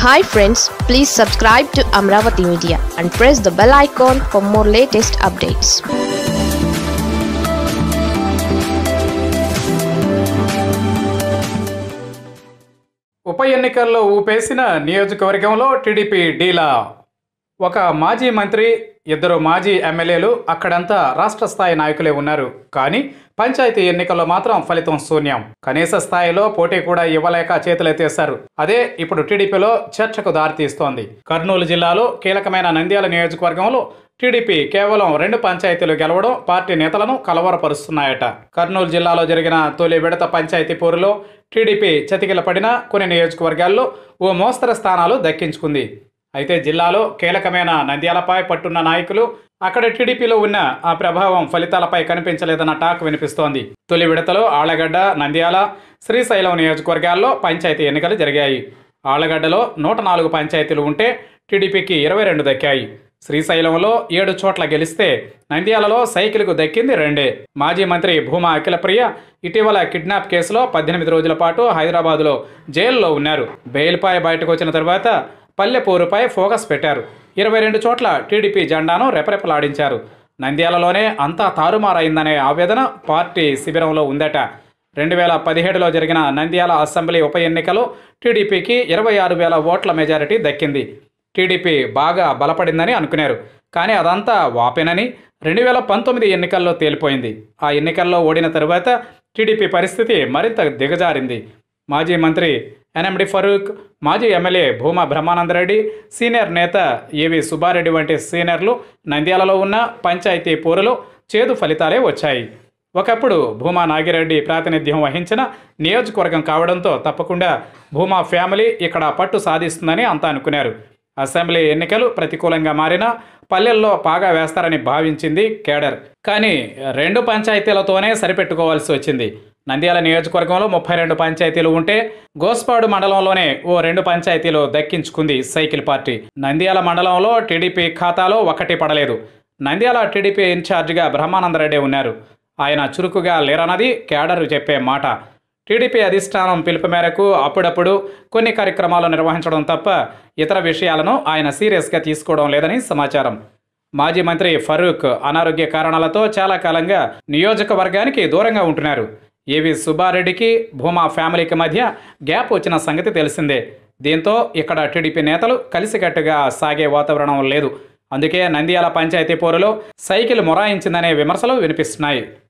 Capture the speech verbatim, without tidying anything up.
Hi friends, please subscribe to Amaravathi Media and press the bell icon for more latest updates. ఉప ఎన్నికల్లో ఊపేసిన నియోజకవర్గంలో TDP డీలా. ఒక మాజీ మంత్రి, ఇద్దరు మాజీ ఎమ్మెల్యేలు అక్కడంతా రాష్ట్ర స్థాయి నాయకులే ఉన్నారు. కానీ పంచాయతీ ఎన్నికల్లో మాత్రం ఫలితం శూన్యం. కనీస స్థాయిలో పోటీ కూడా ఇవ్వలేక చేతులెత్తేశారు. అదే ఇప్పుడు టీడీపీలో చర్చకు దారితీస్తోంది. కర్నూలు జిల్లాలో కీలకమైన నంద్యాల నియోజకవర్గంలో టీడీపీ కేవలం రెండు పంచాయతీలు గెలవడం పార్టీ నేతలను కలవరపరుస్తున్నాయట. కర్నూలు జిల్లాలో జరిగిన తొలి విడత పంచాయతీ పోరులో టీడీపీ చతికిలపడిన కొన్ని నియోజకవర్గాల్లో ఓ మోస్తరు స్థానాలు దక్కించుకుంది. అయితే జిల్లాలో కీలకమైన నంద్యాలపై పట్టున్న నాయకులు అక్కడ టీడీపీలో ఉన్న ఆ ప్రభావం ఫలితాలపై కనిపించలేదన్న టాక్ వినిపిస్తోంది. తొలి విడతలో ఆళ్లగడ్డ, నంద్యాల, శ్రీశైలం నియోజకవర్గాల్లో పంచాయతీ ఎన్నికలు జరిగాయి. ఆళ్లగడ్డలో నూట నాలుగు పంచాయతీలు ఉంటే టీడీపీకి ఇరవై రెండు దక్కాయి. శ్రీశైలంలో ఏడు చోట్ల గెలిస్తే నంద్యాలలో సైకిల్కు దక్కింది రెండే. మాజీ మంత్రి భూమా అఖిలప్రియ ఇటీవల కిడ్నాప్ కేసులో పద్దెనిమిది రోజుల పాటు హైదరాబాదులో జైల్లో ఉన్నారు. బెయిల్పై బయటకు వచ్చిన తర్వాత పల్లెపూరుపై ఫోకస్ పెట్టారు. ఇరవై రెండు చోట్ల టీడీపీ జెండాను రెపరెపలాడించారు. నంద్యాలలోనే అంతా తారుమారైందనే ఆవేదన పార్టీ శిబిరంలో ఉందట. రెండు వేల పదిహేడులో జరిగిన నంద్యాల అసెంబ్లీ ఉప ఎన్నికలో టీడీపీకి ఇరవై ఆరు వేల ఓట్ల మెజారిటీ దక్కింది. టీడీపీ బాగా బలపడిందని అనుకున్నారు. కానీ అదంతా వాపేనని రెండు వేల పంతొమ్మిది ఎన్నికల్లో తేలిపోయింది. ఆ ఎన్నికల్లో ఓడిన తరువాత టీడీపీ పరిస్థితి మరింత దిగజారింది. మాజీ మంత్రి ఎన్ఎండి ఫరూక్, మాజీ ఎమ్మెల్యే భూమా బ్రహ్మానందరెడ్డి, సీనియర్ నేత ఏవి సుబ్బారెడ్డి వంటి సీనియర్లు నంద్యాలలో ఉన్న పంచాయతీ పోరులో చేదు ఫలితాలే వచ్చాయి. ఒకప్పుడు భూమా నాగిరెడ్డి ప్రాతినిధ్యం వహించిన నియోజకవర్గం కావడంతో తప్పకుండా భూమా ఫ్యామిలీ ఇక్కడ పట్టు సాధిస్తుందని అంతా అనుకున్నారు. అసెంబ్లీ ఎన్నికలు ప్రతికూలంగా మారినా పల్లెల్లో పాగా వేస్తారని భావించింది కేడర్. కానీ రెండు పంచాయతీలతోనే సరిపెట్టుకోవాల్సి వచ్చింది. నంద్యాల నియోజకవర్గంలో ముప్పై రెండు పంచాయతీలు ఉంటే గోస్పాడు మండలంలోనే ఓ రెండు పంచాయతీలు దక్కించుకుంది సైకిల్ పార్టీ. నంద్యాల మండలంలో టీడీపీ ఖాతాలో ఒకటి పడలేదు. నంద్యాల టీడీపీ ఇన్ఛార్జిగా బ్రహ్మానందరెడ్డి ఉన్నారు. ఆయన చురుకుగా లేరన్నది కేడర్ చెప్పే మాట. టీడీపీ అధిష్టానం పిలుపు మేరకు అప్పుడప్పుడు కొన్ని కార్యక్రమాలు నిర్వహించడం తప్ప ఇతర విషయాలను ఆయన సీరియస్గా తీసుకోవడం లేదని సమాచారం. మాజీ మంత్రి ఫరూక్ అనారోగ్య కారణాలతో చాలా కాలంగా నియోజకవర్గానికి దూరంగా ఉంటున్నారు. ఏవి సుబ్బారెడ్డికి భూమా ఫ్యామిలీకి మధ్య గ్యాప్ వచ్చిన సంగతి తెలిసిందే. దీంతో ఇక్కడ టీడీపీ నేతలు కలిసికట్టుగా సాగే వాతావరణం లేదు. అందుకే నంద్యాల పంచాయతీ పోరులో సైకిల్ మొరాయించిందనే విమర్శలు వినిపిస్తున్నాయి.